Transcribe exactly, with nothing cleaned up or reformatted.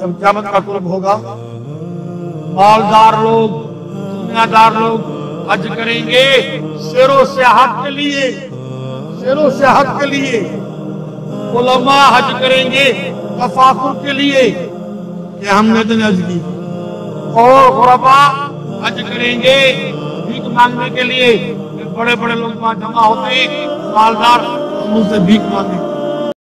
जब क़यामत का कुर्ब होगा, मालदार लोग, दुनियादार लोग हज करेंगे शेरों सियाहत के लिए, शेरों सियाहत के लिए। उलमा हज करेंगे तफाकुर के लिए कि हमने तो हज की, और गुरबा हज करेंगे भीख मांगने के लिए। बड़े बड़े लोग वहां जमा होते हैं, मालदार मुंह से भीख मांगे।